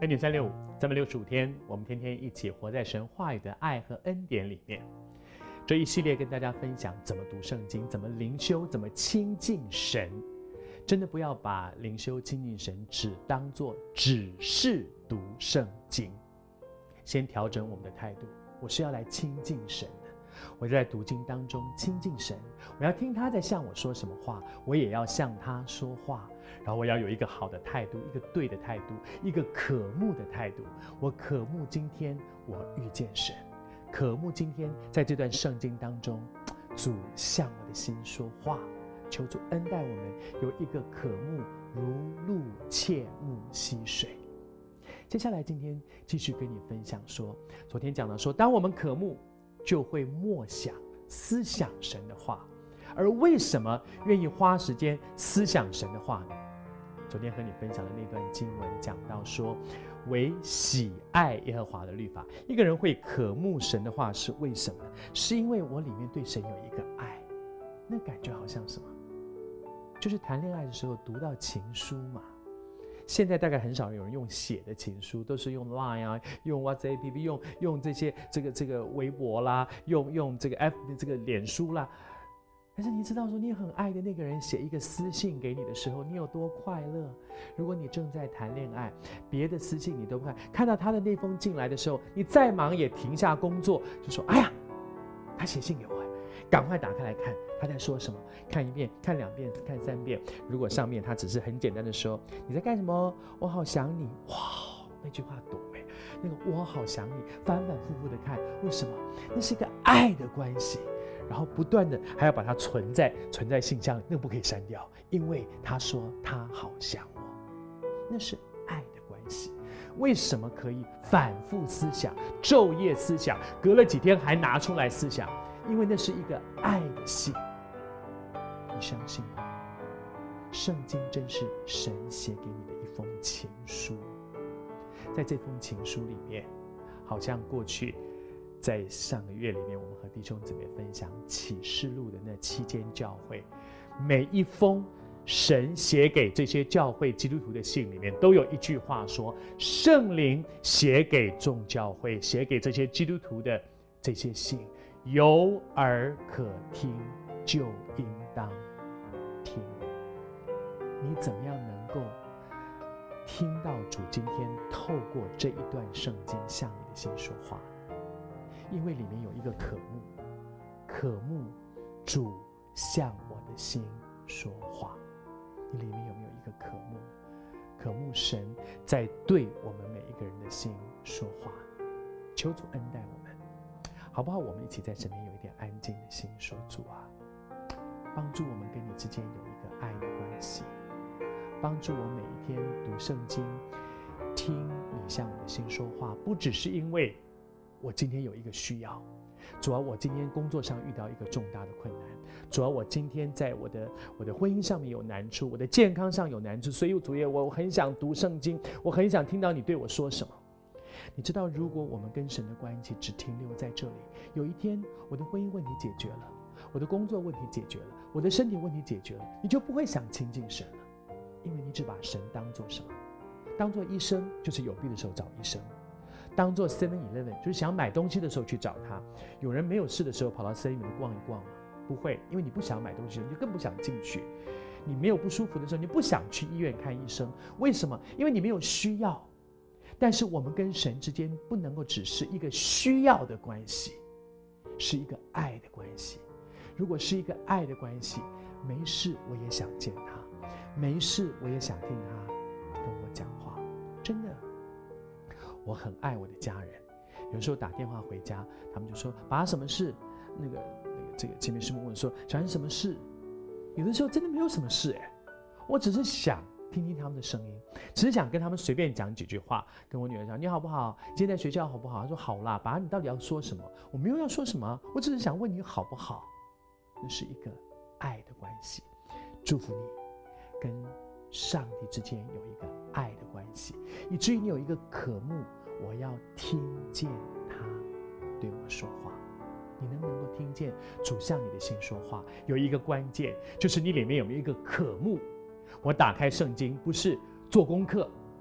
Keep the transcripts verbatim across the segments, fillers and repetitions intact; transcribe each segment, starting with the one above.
恩典三六五，三百六十五天，我们天天一起活在神话语的爱和恩典里面。这一系列跟大家分享怎么读圣经，怎么灵修，怎么亲近神。真的不要把灵修亲近神只当作只是读圣经，先调整我们的态度。我是要来亲近神的，我在读经当中亲近神，我要听他在向我说什么话，我也要向他说话。然后我要有一个好的态度，一个对的态度，一个渴慕的态度。我渴慕今天我遇见神，渴慕今天在这段圣经当中，主向我的心说话。求主恩待我们有一个渴慕如鹿切慕溪水。接下来今天继续跟你分享说，昨天讲了说，当我们渴慕就会默想思想神的话。而为什么愿意花时间思想神的话呢？昨天和你分享的那段经文讲到说，为喜爱耶和华的律法。一个人会渴慕神的话是为什么呢？是因为我里面对神有一个爱。那感觉好像什么？就是谈恋爱的时候读到情书嘛。现在大概很少有人用写的情书，都是用 Line 啊，用 WhatsApp， 用用这些这个这个微博啦，用用这个 F 这个脸书啦。但是你知道说，你很爱的那个人写一个私信给你的时候，你有多快乐？如果你正在谈恋爱，别的私信你都不看，看到他的那封进来的时候，你再忙也停下工作，就说：“哎呀，他写信给我。”赶快打开来看他在说什么，看一遍，看两遍，看三遍。如果上面他只是很简单的说你在干什么，我好想你，哇，那句话多美！那个我好想你，反反复复的看，为什么？那是一个爱的关系，然后不断的还要把它存在存在信箱里，那个不可以删掉，因为他说他好想我，那是爱的关系。为什么可以反复思想，昼夜思想，隔了几天还拿出来思想？因为那是一个爱的信，你相信吗？圣经真是神写给你的一封情书。在这封情书里面，好像过去在上个月里面，我们和弟兄姊妹分享启示录的那七间教会，每一封神写给这些教会基督徒的信里面，都有一句话说：圣灵写给众教会，写给这些基督徒的这些信，有耳可听，就应当听。你怎么样能够听到主今天透过这一段圣经向你的心说话？因为里面有一个渴慕，渴慕主向我的心说话。你里面有没有一个渴慕？渴慕神在对我们每一个人的心说话。求主恩待我们，好不好？我们一起在这边有一点安静的心说，主啊，帮助我们跟你之间有一个爱的关系，帮助我每一天读圣经，听你向我的心说话，不只是因为我今天有一个需要，主啊，我今天工作上遇到一个重大的困难，主啊，我今天在我的我的婚姻上面有难处，我的健康上有难处，所以主耶，我很想读圣经，我很想听到你对我说什么。你知道，如果我们跟神的关系只停留在这里，有一天我的婚姻问题解决了，我的工作问题解决了，我的身体问题解决了，你就不会想亲近神了，因为你只把神当作什么？当作医生，就是有病的时候找医生；当作 seven eleven， 就是想买东西的时候去找他。有人没有事的时候跑到 seven eleven 逛一逛吗？不会，因为你不想买东西，你就更不想进去。你没有不舒服的时候，你不想去医院看医生，为什么？因为你没有需要。但是我们跟神之间不能够只是一个需要的关系，是一个爱的关系。如果是一个爱的关系，没事我也想见他，没事我也想听他跟我讲话。真的，我很爱我的家人，有时候打电话回家，他们就说：“爸，什么事？”那个那个这个前面师母问说：“小孩什么事？”有的时候真的没有什么事哎，我只是想听听他们的声音，只是想跟他们随便讲几句话。跟我女儿讲：“你好不好？今天在学校好不好？”她说：“好啦。”爸，你到底要说什么？我没有要说什么，我只是想问你好不好。那是一个爱的关系。祝福你跟上帝之间有一个爱的关系，以至于你有一个渴慕，我要听见他对我说话。你能不能够听见主向你的心说话？有一个关键，就是你里面有没有一个渴慕。我打开圣经，不是做功课，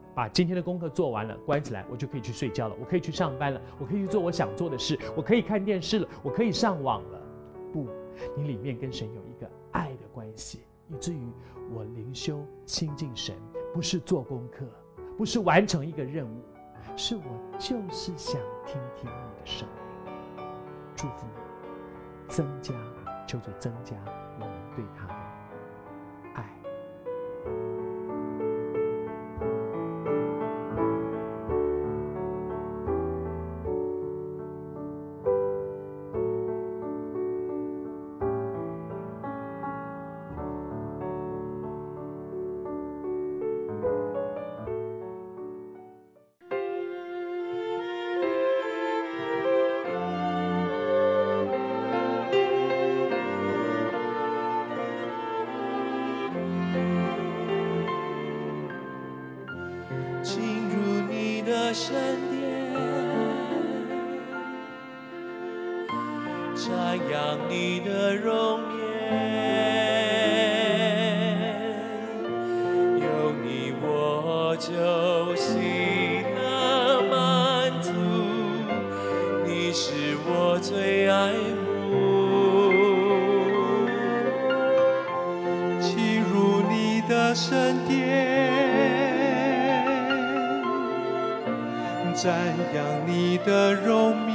把今天的功课做完了，关起来，我就可以去睡觉了，我可以去上班了，我可以去做我想做的事，我可以看电视了，我可以上网了。不，你里面跟神有一个爱的关系，以至于我灵修亲近神，不是做功课，不是完成一个任务，是我就是想听听你的声音。祝福你，增加，求主增加我们对他的爱。 圣殿，瞻仰你的容颜，有你我就喜乐满足，你是我最爱慕。进入你的圣殿，瞻仰你的容颜，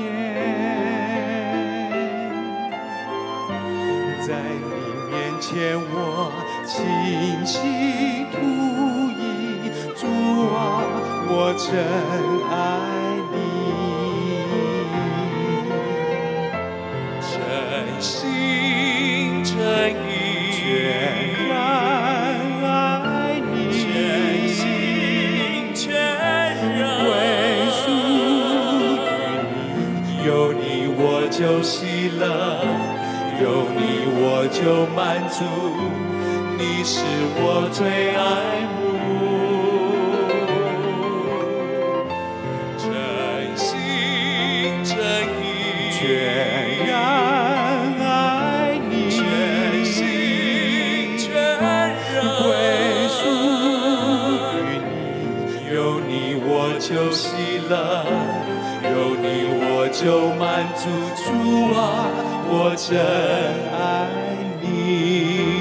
在你面前我倾心吐意，主啊，我真爱你，真心真意全然爱你，全心全然有你我就喜乐，有你我就满足，你是我最爱慕，真心真意全然爱你，全心全然归属于你，有你我就喜乐，有你我就满足，主啊，我真爱你。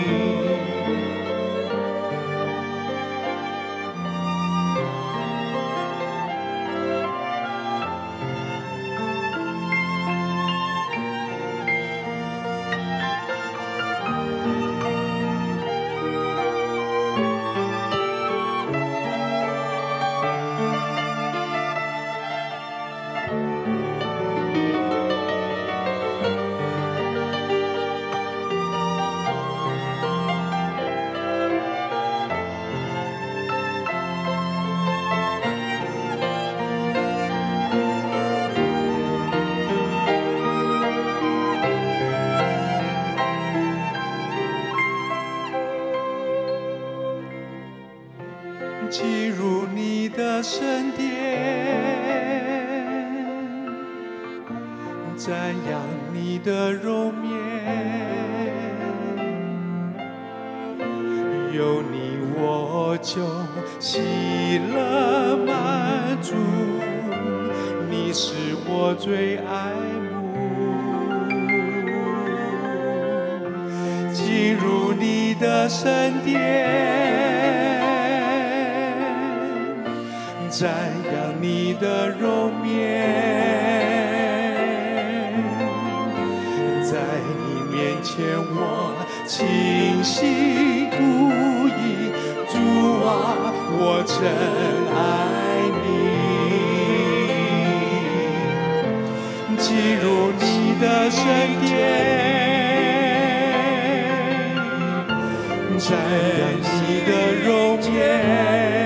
进入你的圣殿，瞻仰你的容颜，有你我就喜乐满足，你是我最爱慕。进入你的圣殿，瞻仰你的容颜，在你面前我倾心吐意，主啊，我真爱你。进入你的圣殿，瞻仰你的容颜，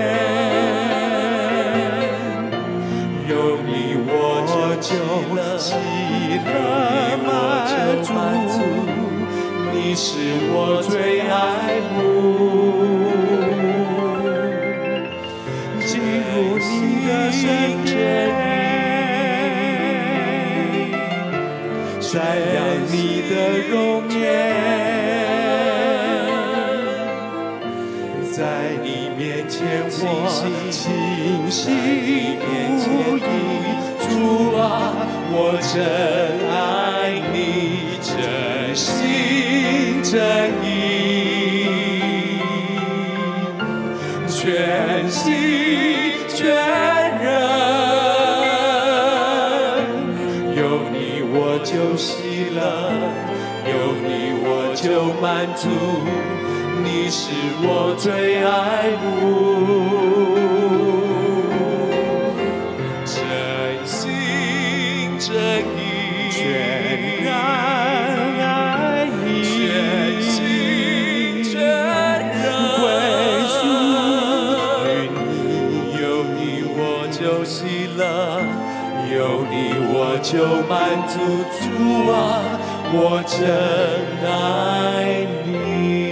就喜乐满足，你是我最爱慕。进入你的圣殿，瞻仰你的容颜，在你面前见我清晰不疑。主啊，我真爱你，真心真意，全心全人。有你我就喜乐，有你我就满足，你是我最爱慕。真心真意，全然爱你，全心全人归属于你。有你我就喜乐，有你我就满足。主啊，我真爱你。